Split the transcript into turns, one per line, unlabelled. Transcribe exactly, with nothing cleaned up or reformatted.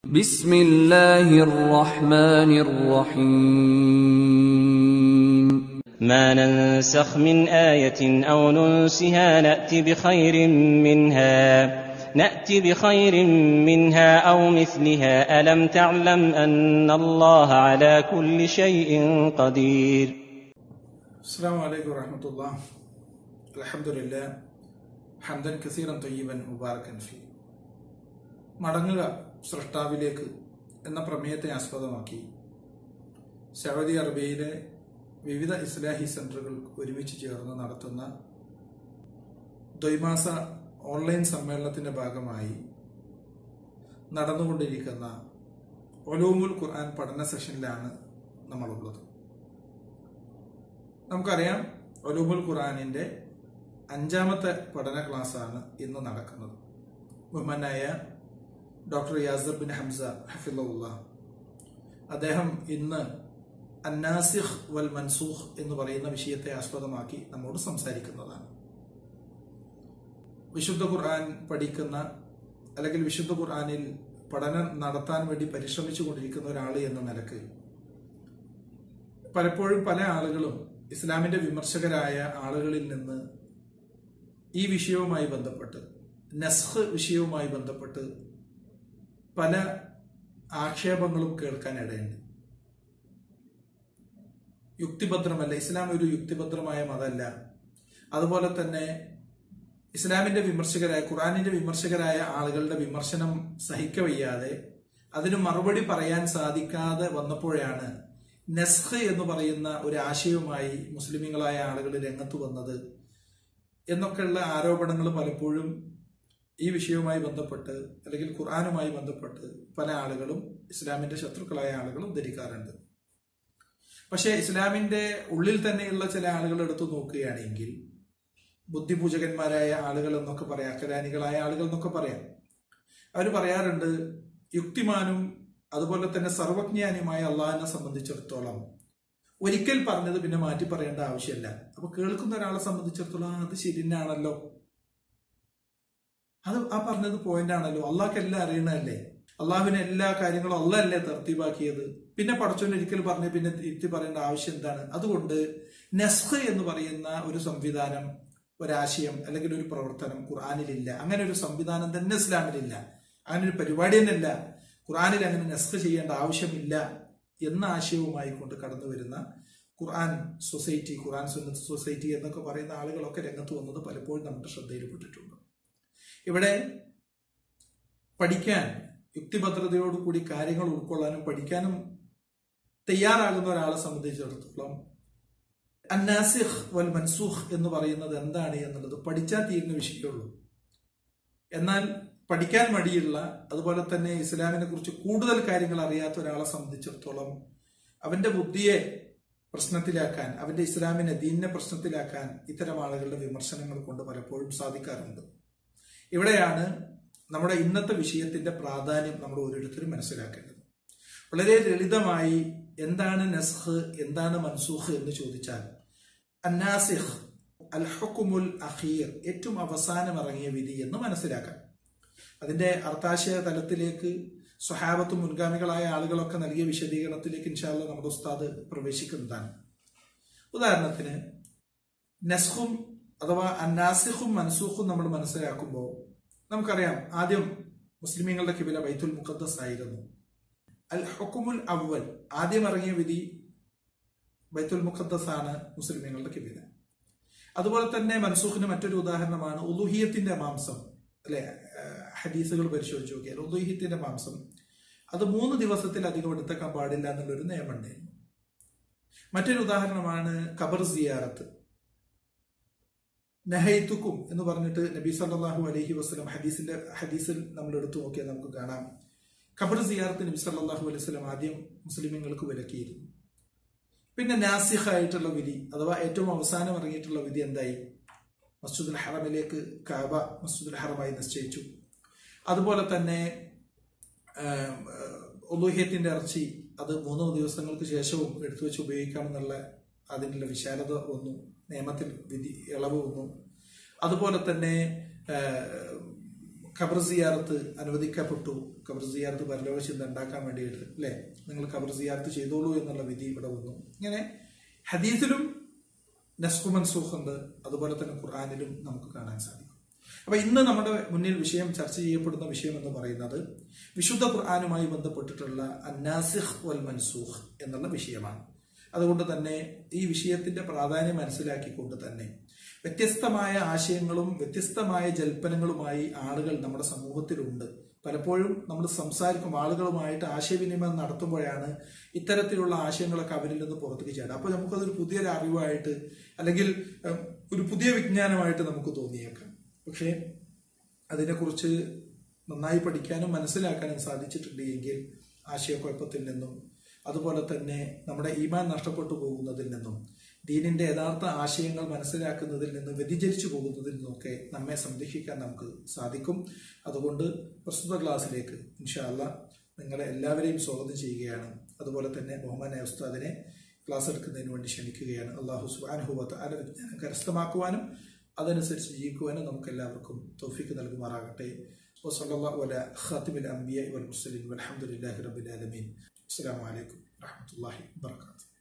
بسم الله الرحمن الرحيم
ما ننسخ من آية أو ننسها نأت بخير منها نأت بخير منها أو مثلها ألم تعلم أن الله على كل شيء قدير.
السلام عليكم ورحمة الله. الحمد لله حمدا كثيرا طيبا مباركا فيه. മടങ്ങുക സൃഷ്ടാവിലേക്ക് എന്ന പ്രമേയത്തെ ആസ്പദമാക്കി സൗദി അറേബ്യയിലെ വിവിധ ഇസ്ലാഹി സെന്ററുകൾ ഒരുമിച്ച് ചേർന്ന് നടത്തുന്ന ദ്വൈമാസ ഓൺലൈൻ സമ്മേളനത്തിന്റെ ഭാഗമായി നടന്നുകൊണ്ടിരിക്കുന്ന ഉലൂമുൽ ഖുർആൻ പഠന സെഷനിലാണ് നമ്മളുള്ളത്. നമുക്കറിയാം, ഉലൂമുൽ ഖുർആനിന്റെ അഞ്ചാമത്തെ പഠന ക്ലാസ്സാണ് ഇന്ന് നടക്കുന്നത്. ബഹുമാനായ ഡോക്ടർ യാസിർ ബിൻ ഹംസ ഹഫിളഹുല്ലാഹ് അദ്ദേഹം ഇന്ന് അന്നാസിഖ് വൽ മൻസൂഖ് എന്ന് പറയുന്ന വിഷയത്തെ ആസ്പദമാക്കി നമ്മോട് സംസാരിക്കുന്നതാണ്. വിശുദ്ധ ഖുർആൻ പഠിക്കുന്ന അല്ലെങ്കിൽ വിശുദ്ധ ഖുർആനിൽ പഠനം നടത്താൻ വേണ്ടി പരിശ്രമിച്ചു കൊണ്ടിരിക്കുന്ന ഒരാൾ എന്ന നിലക്ക് പലപ്പോഴും പല ആളുകളും ഇസ്ലാമിന്റെ വിമർശകരായ ആളുകളിൽ നിന്ന് ഈ വിഷയവുമായി ബന്ധപ്പെട്ട് നസ്ഖ് വിഷയവുമായി ബന്ധപ്പെട്ട് പല ആക്ഷേപങ്ങളും കേൾക്കാൻ ഇടയുണ്ട്. യുക്തിഭദ്രമല്ല, ഇസ്ലാം ഒരു യുക്തിഭദ്രമായ മതമല്ല. അതുപോലെ തന്നെ ഇസ്ലാമിന്റെ വിമർശകരായ ഖുർആനിന്റെ വിമർശകരായ ആളുകളുടെ വിമർശനം സഹിക്കവയ്യാതെ അതിന് മറുപടി പറയാൻ സാധിക്കാതെ വന്നപ്പോഴാണ് നസ്ഖ് എന്ന് പറയുന്ന ഒരു ആശയവുമായി മുസ്ലിമീങ്ങളായ ആളുകൾ രംഗത്ത് വന്നത് എന്നൊക്കെയുള്ള ആരോപണങ്ങൾ പലപ്പോഴും ഈ വിഷയവുമായി ബന്ധപ്പെട്ട് അല്ലെങ്കിൽ ഖുർആനുമായി ബന്ധപ്പെട്ട് പല ആളുകളും ഇസ്ലാമിന്റെ ശത്രുക്കളായ ആളുകളും ധരിക്കാറുണ്ട്. പക്ഷേ ഇസ്ലാമിന്റെ ഉള്ളിൽ തന്നെയുള്ള ചില ആളുകൾ എടുത്തു നോക്കുകയാണെങ്കിൽ ബുദ്ധിപൂജകന്മാരായ ആളുകൾ എന്നൊക്കെ പറയാം, അക്കരാനികളായ ആളുകൾ എന്നൊക്കെ പറയാം. അവർ പറയാറുണ്ട്, യുക്തിമാനും അതുപോലെ തന്നെ സർവജ്ഞാനിയുമായ അള്ളാഹിനെ സംബന്ധിച്ചിടത്തോളം ഒരിക്കൽ പറഞ്ഞത് പിന്നെ മാറ്റി പറയേണ്ട ആവശ്യമില്ല. അപ്പൊ കേൾക്കുന്ന ഒരാളെ സംബന്ധിച്ചിടത്തോളം അത് ശരിയാണല്ലോ, അത് ആ പറഞ്ഞത് പോയിന്റ് ആണല്ലോ, അള്ളാഹ്ക്ക് എല്ലാം അറിയണല്ലേ, അള്ളാഹുവിനെ എല്ലാ കാര്യങ്ങളും അള്ളാഹല്ലേ തർത്തീബാക്കിയത്, പിന്നെ പടച്ചോൻ ഒരിക്കൽ പറഞ്ഞ് പിന്നെ തിരുത്തി പറയേണ്ട ആവശ്യം എന്താണ്? അതുകൊണ്ട് നസ്ഖ് എന്ന് പറയുന്ന ഒരു സംവിധാനം, ഒരാശയം അല്ലെങ്കിൽ ഒരു പ്രവർത്തനം ഖുർആനിലില്ല. അങ്ങനെ ഒരു സംവിധാനം തന്നെ ഇസ്ലാമിലില്ല. അങ്ങനെ ഒരു പരിപാടി തന്നെ ഇല്ല. ഖുർആനിൽ അങ്ങനെ നസ്ഖ് ചെയ്യേണ്ട ആവശ്യമില്ല എന്ന ആശയവുമായി കൊണ്ട് കടന്നു വരുന്ന ഖുർആൻ സൊസൈറ്റി, ഖുർആൻ സുന്നത്ത് സൊസൈറ്റി എന്നൊക്കെ പറയുന്ന ആളുകളൊക്കെ രംഗത്ത് വന്നത് പലപ്പോഴും നമ്മുടെ ശ്രദ്ധയിൽപ്പെട്ടിട്ടുണ്ട്. ഇവിടെ പഠിക്കാൻ യുക്തിഭദ്രതയോടുകൂടി കാര്യങ്ങൾ ഉൾക്കൊള്ളാനും പഠിക്കാനും തയ്യാറാകുന്ന ഒരാളെ സംബന്ധിച്ചിടത്തോളം അന്നാസിഖ് വൽ മൻസൂഖ് എന്ന് പറയുന്നത് എന്താണ് എന്നുള്ളത് പഠിച്ചാൽ തീരുന്ന വിഷയമുള്ളൂ. എന്നാൽ പഠിക്കാൻ മടിയുള്ള, അതുപോലെ തന്നെ ഇസ്ലാമിനെ കുറിച്ച് കൂടുതൽ കാര്യങ്ങൾ അറിയാത്ത ഒരാളെ സംബന്ധിച്ചിടത്തോളം അവന്റെ ബുദ്ധിയെ പ്രശ്നത്തിലാക്കാൻ, അവന്റെ ഇസ്ലാമിനെ ദീനിനെ പ്രശ്നത്തിലാക്കാൻ ഇത്തരം ആളുകളുടെ വിമർശനങ്ങൾ കൊണ്ട് പലപ്പോഴും സാധിക്കാറുണ്ട്. ഇവിടെയാണ് നമ്മുടെ ഇന്നത്തെ വിഷയത്തിന്റെ പ്രാധാന്യം നമ്മൾ ഓരോരുത്തരും മനസ്സിലാക്കേണ്ടത്. വളരെ ലളിതമായി എന്താണ് നസ്ഖ്, എന്താണ് മൻസൂഖ് എന്ന് ചോദിച്ചാൽ, അന്നാസിഖ് അൽ ഹുക്മുൽ അഖീർ, ഏറ്റവും അവസാനം ഇറങ്ങിയ വിധി എന്ന് മനസ്സിലാക്കാം. അതിന്റെ അർത്ഥാശയ തലത്തിലേക്ക് സ്വഹാബത്തും മുൻഗാമികളായ ആളുകളൊക്കെ നൽകിയ വിശദീകരണത്തിലേക്ക് ഇൻഷാ അല്ലാഹ് നമ്മുടെ ഉസ്താദ് പ്രവേശിക്കുന്നതാണ്. ഉദാഹരണത്തിന് നസ്ഖും അഥവാ അന്നാസിഖും മൻസൂഖും നമ്മൾ മനസ്സിലാക്കുമ്പോൾ നമുക്കറിയാം, ആദ്യം മുസ്ലിമീങ്ങളുടെ കിബില ബൈത്തുൽ മുഖദ്ദസ് ആയിരുന്നു. അൽ ഹുക്മുൽ അവ്വൽ, ആദ്യം ഇറങ്ങിയ വിധി ബൈത്തുൽ മുഖദ്ദസ് ആണ് മുസ്ലിമീങ്ങളുടെ കിബില. അതുപോലെ തന്നെ മൻസൂഖിന് മറ്റൊരു ഉദാഹരണമാണ് ഉലുഹിയത്തിന്റെ മാംസം. അല്ലെ, ഹദീസുകൾ പരിശോധിച്ച് നോക്കിയാൽ ഉലുഹിയത്തിന്റെ മാംസം അത് മൂന്ന് ദിവസത്തിലധികം എടുത്തേക്കാൻ പാടില്ല എന്നുള്ളൊരു നിയമം ഉണ്ടായിരുന്നു. മറ്റൊരു ഉദാഹരണമാണ് ഖബർ സിയാറത്ത്. നഹൈതുക്കും എന്ന് പറഞ്ഞിട്ട് നബി സല്ലല്ലാഹു അലൈഹി വസല്ലം ഹദീസിന്റെ ഹദീസിൽ നമ്മൾ എടുത്തു നോക്കിയാൽ നമുക്ക് കാണാം, ഖബർ സിയാറത്ത് നബി സല്ലല്ലാഹു അലൈഹി വസല്ലം ആദ്യം മുസ്ലിമീങ്ങൾക്ക് വിലക്കിയിരുന്നു. പിന്നെ നാസിഖ് ആയിട്ടുള്ള വിധി അഥവാ ഏറ്റവും അവസാനം ഇറങ്ങിയിട്ടുള്ള വിധി എന്തായി? മസ്ജിദുൽ ഹറമിലേക്ക് കഅബ മസ്ജിദുൽ ഹറമായി നിശ്ചയിച്ചു. അതുപോലെ തന്നെ ഉലുഹിയത്തിന്റെ ഇറച്ചി അത് മൂന്നോ ദിവസങ്ങൾക്ക് ശേഷവും എടുത്തു വെച്ച് ഉപയോഗിക്കാമെന്നുള്ള അതിനുള്ള വിശാലത വന്നു, നിയമത്തിൽ വിധി ഇളവ് വന്നു. അതുപോലെ തന്നെ ഖബർ സിയാറത്ത് അനുവദിക്കപ്പെട്ടു, ഖബർ സിയാറത്ത് പരലോക ചിന്ത ഉണ്ടാക്കാൻ വേണ്ടിയിട്ട് അല്ലെ, നിങ്ങൾ ഖബർ സിയാറത്ത് ചെയ്തോളൂ എന്നുള്ള വിധി ഇവിടെ വന്നു. ഇങ്ങനെ ഹദീസിലും നസ്ഖു മൻസൂഖ് ഉണ്ട്, അതുപോലെ തന്നെ ഖുർആനിലും നമുക്ക് കാണാൻ സാധിക്കും. അപ്പൊ ഇന്ന് നമ്മുടെ മുന്നിൽ വിഷയം ചർച്ച ചെയ്യപ്പെടുന്ന വിഷയം എന്ന് പറയുന്നത് വിശുദ്ധ ഖുർആനുമായി ബന്ധപ്പെട്ടിട്ടുള്ള അന്നാസിഖ് വൽ മൻസൂഖ് എന്നുള്ള വിഷയമാണ്. അതുകൊണ്ട് തന്നെ ഈ വിഷയത്തിന്റെ പ്രാധാന്യം മനസ്സിലാക്കിക്കൊണ്ട് തന്നെ വ്യത്യസ്തമായ ആശയങ്ങളും വ്യത്യസ്തമായ ജൽപ്പനങ്ങളുമായി ആളുകൾ നമ്മുടെ സമൂഹത്തിലുണ്ട്. പലപ്പോഴും നമ്മൾ സംസാരിക്കും, ആളുകളുമായിട്ട് ആശയവിനിമയം നടത്തുമ്പോഴാണ് ഇത്തരത്തിലുള്ള ആശയങ്ങളൊക്കെ അവരിൽ നിന്ന് പുറത്തേക്ക് ചാടുക. അപ്പൊ നമുക്കതൊരു പുതിയൊരു അറിവായിട്ട് അല്ലെങ്കിൽ ഒരു പുതിയ വിജ്ഞാനമായിട്ട് നമുക്ക് തോന്നിയേക്കാം. പക്ഷേ അതിനെക്കുറിച്ച് നന്നായി പഠിക്കാനും മനസ്സിലാക്കാനും സാധിച്ചിട്ടുണ്ട് എങ്കിൽ ആശയക്കുഴപ്പത്തിൽ നിന്നും അതുപോലെ തന്നെ നമ്മുടെ ഈമാൻ നഷ്ടപ്പെട്ടു പോകുന്നതിൽ നിന്നും ദീനിന്റെ യഥാർത്ഥ ആശയങ്ങൾ മനസ്സിലാക്കുന്നതിൽ നിന്ന് വ്യതിചരിച്ചു പോകുന്നതിൽ നിന്നൊക്കെ നമ്മെ സംരക്ഷിക്കാൻ നമുക്ക് സാധിക്കും. അതുകൊണ്ട് പ്രസ്തുത ക്ലാസ്സിലേക്ക് ഇൻഷാ അല്ലാഹ് നിങ്ങളെ എല്ലാവരെയും സ്വാഗതം ചെയ്യുകയാണ്. അതുപോലെ തന്നെ ബഹുമാനായ ഉസ്താദിനെ ക്ലാസ് എടുക്കുന്നതിന് വേണ്ടി ക്ഷണിക്കുകയാണ്. അല്ലാഹു സുബ്ഹാനഹു വ തആല വിജ്ഞാനം കരസ്ഥമാക്കുവാനും അതനുസരിച്ച് ജീവിക്കുവാനും നമുക്ക് എല്ലാവർക്കും തൗഫീഖ് നൽകുമാറാകട്ടെ. വസല്ലല്ലാഹു അലാ ഖാതിമിൽ അംബിയാ വൽ മുർസലീൻ വൽഹംദുലില്ലാഹി റബ്ബിൽ ആലമീൻ. അസ്സലാമു അലൈക്കും വറഹ്മത്തുള്ളാഹി വബറകാതുഹു.